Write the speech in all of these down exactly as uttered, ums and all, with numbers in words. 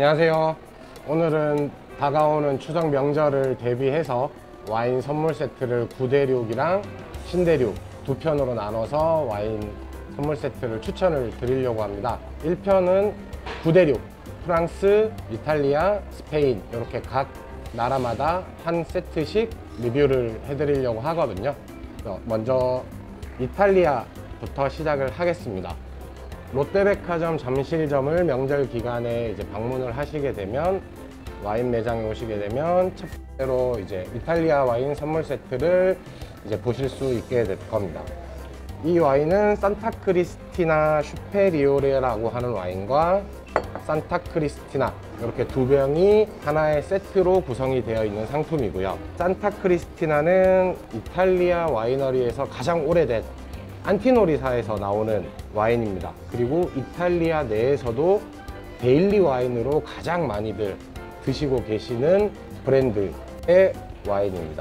안녕하세요. 오늘은 다가오는 추석 명절을 대비해서 와인 선물 세트를 구대륙이랑 신대륙 두 편으로 나눠서 와인 선물 세트를 추천을 드리려고 합니다. 일 편은 구대륙, 프랑스, 이탈리아, 스페인 이렇게 각 나라마다 한 세트씩 리뷰를 해드리려고 하거든요. 먼저 이탈리아부터 시작을 하겠습니다. 롯데백화점 잠실점을 명절 기간에 이제 방문을 하시게 되면, 와인 매장에 오시게 되면 첫 번째로 이제 이탈리아 와인 선물 세트를 이제 보실 수 있게 될 겁니다. 이 와인은 산타크리스티나 슈페리오레라고 하는 와인과 산타크리스티나 이렇게 두 병이 하나의 세트로 구성이 되어 있는 상품이고요. 산타크리스티나는 이탈리아 와이너리에서 가장 오래된 안티노리사에서 나오는 와인입니다. 그리고 이탈리아 내에서도 데일리 와인으로 가장 많이들 드시고 계시는 브랜드의 와인입니다.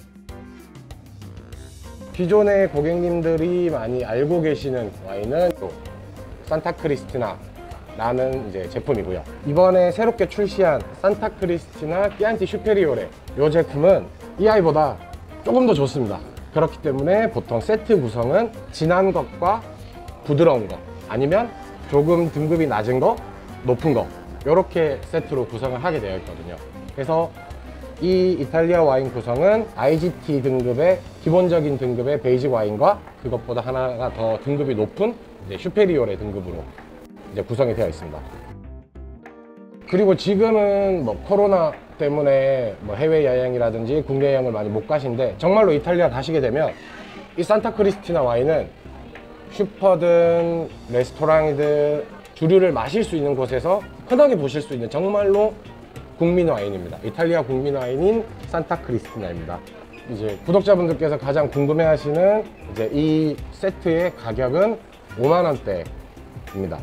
기존의 고객님들이 많이 알고 계시는 와인은 또 산타크리스티나 라는 이제 제품이고요. 이번에 새롭게 출시한 산타크리스티나 끼안티 슈페리오레, 이 제품은 이 아이보다 조금 더 좋습니다. 그렇기 때문에 보통 세트 구성은 진한 것과 부드러운 것, 아니면 조금 등급이 낮은 거, 높은 거, 이렇게 세트로 구성을 하게 되어 있거든요. 그래서 이 이탈리아 와인 구성은 아이지티 등급의 기본적인 등급의 베이직 와인과 그것보다 하나가 더 등급이 높은 이제 슈페리오레 등급으로 이제 구성이 되어 있습니다. 그리고 지금은 뭐 코로나 때문에 뭐 해외여행이라든지 국내 여행을 많이 못 가신데, 정말로 이탈리아 가시게 되면 이 산타크리스티나 와인은 슈퍼든 레스토랑이든 주류를 마실 수 있는 곳에서 흔하게 보실 수 있는 정말로 국민 와인입니다. 이탈리아 국민 와인인 산타크리스티나입니다. 이제 구독자분들께서 가장 궁금해 하시는 이제 이 세트의 가격은 오만 원대입니다.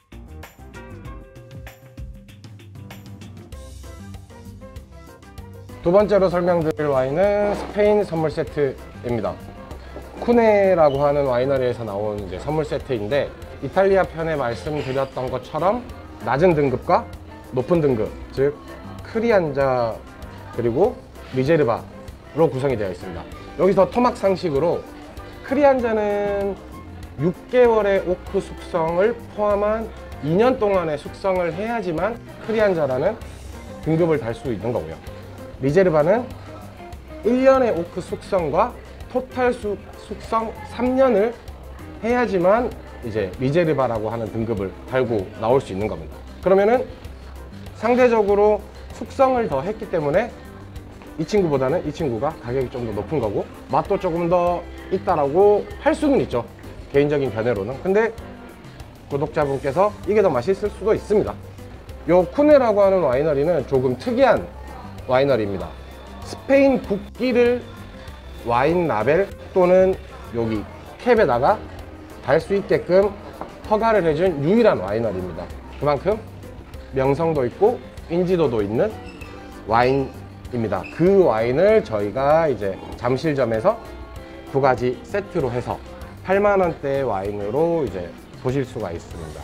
두 번째로 설명드릴 와인은 스페인 선물 세트입니다. 쿠네라고 하는 와이너리에서 나온 이제 선물 세트인데, 이탈리아 편에 말씀드렸던 것처럼 낮은 등급과 높은 등급, 즉 크리안자 그리고 리제르바로 구성이 되어 있습니다. 여기서 토막 상식으로 크리안자는 육 개월의 오크 숙성을 포함한 이 년 동안의 숙성을 해야지만 크리안자라는 등급을 달 수 있는 거고요. 리제르바는 일 년의 오크 숙성과 토탈 수, 숙성 삼 년을 해야지만 이제 리제르바라고 하는 등급을 달고 나올 수 있는 겁니다. 그러면은 상대적으로 숙성을 더 했기 때문에 이 친구보다는 이 친구가 가격이 좀 더 높은 거고, 맛도 조금 더 있다라고 할 수는 있죠, 개인적인 견해로는. 근데 구독자분께서 이게 더 맛있을 수도 있습니다. 요 쿠네라고 하는 와이너리는 조금 특이한 와이너리입니다. 스페인 국기를 와인 라벨 또는 여기 캡에다가 달 수 있게끔 허가를 해준 유일한 와이너리입니다. 그만큼 명성도 있고 인지도도 있는 와인입니다. 그 와인을 저희가 이제 잠실점에서 두 가지 세트로 해서 팔만 원대 와인으로 이제 보실 수가 있습니다.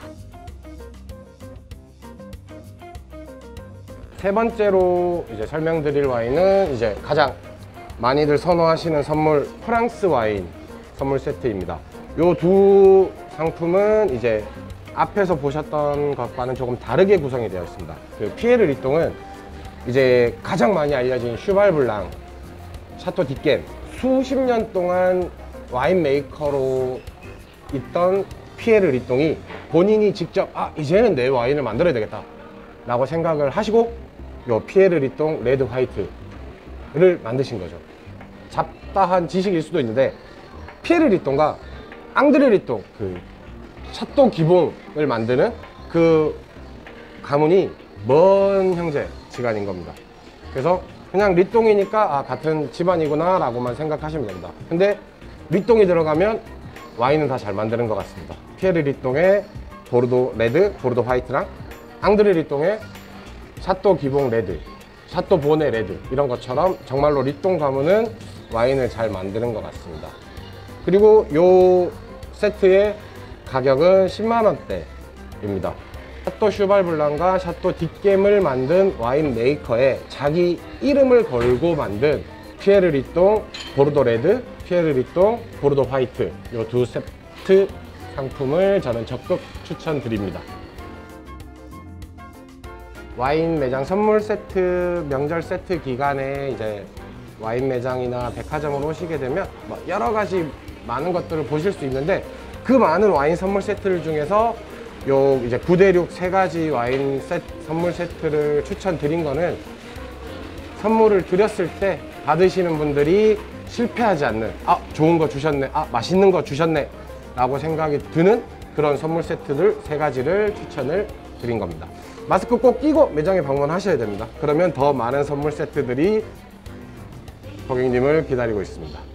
세 번째로 이제 설명드릴 와인은 이제 가장 많이들 선호하시는 선물, 프랑스 와인 선물 세트입니다. 요 두 상품은 이제 앞에서 보셨던 것과는 조금 다르게 구성이 되어 있습니다. 그 피에르 리똥은 이제 가장 많이 알려진 슈발 블랑, 샤토 디겜, 수십 년 동안 와인 메이커로 있던 피에르 리똥이 본인이 직접 아 이제는 내 와인을 만들어야 되겠다 라고 생각을 하시고 요 피에르 리똥 레드 화이트를 만드신 거죠. 잡다한 지식일 수도 있는데, 피에르 리똥과 앙드레 리똥, 그 샤또 기봉을 만드는 그 가문이 먼 형제 지간인 겁니다. 그래서 그냥 리똥이니까 아 같은 집안이구나 라고만 생각하시면 됩니다. 근데 리똥이 들어가면 와인은 다 잘 만드는 것 같습니다. 피에르 리똥의 보르도 레드, 보르도 화이트랑 앙드레 리똥의 샤또 기봉 레드, 샤또 보네 레드, 이런 것처럼 정말로 리똥 가문은 와인을 잘 만드는 것 같습니다. 그리고 요 세트의 가격은 십만 원대입니다. 샤또 슈발블랑과 샤또 뒷겜을 만든 와인 메이커에 자기 이름을 걸고 만든 피에르 리똥 보르도 레드, 피에르 리똥 보르도 화이트 이 두 세트 상품을 저는 적극 추천드립니다. 와인 매장 선물 세트, 명절 세트 기간에 이제 와인 매장이나 백화점으로 오시게 되면 뭐 여러 가지 많은 것들을 보실 수 있는데, 그 많은 와인 선물 세트를 중에서 요 이제 구 대 육 세 가지 와인 세트, 선물 세트를 추천드린 거는 선물을 드렸을 때 받으시는 분들이 실패하지 않는, 아 좋은 거 주셨네, 아 맛있는 거 주셨네 라고 생각이 드는 그런 선물 세트들 세 가지를 추천을 드린 겁니다. 마스크 꼭 끼고 매장에 방문하셔야 됩니다. 그러면 더 많은 선물 세트들이 고객님을 기다리고 있습니다.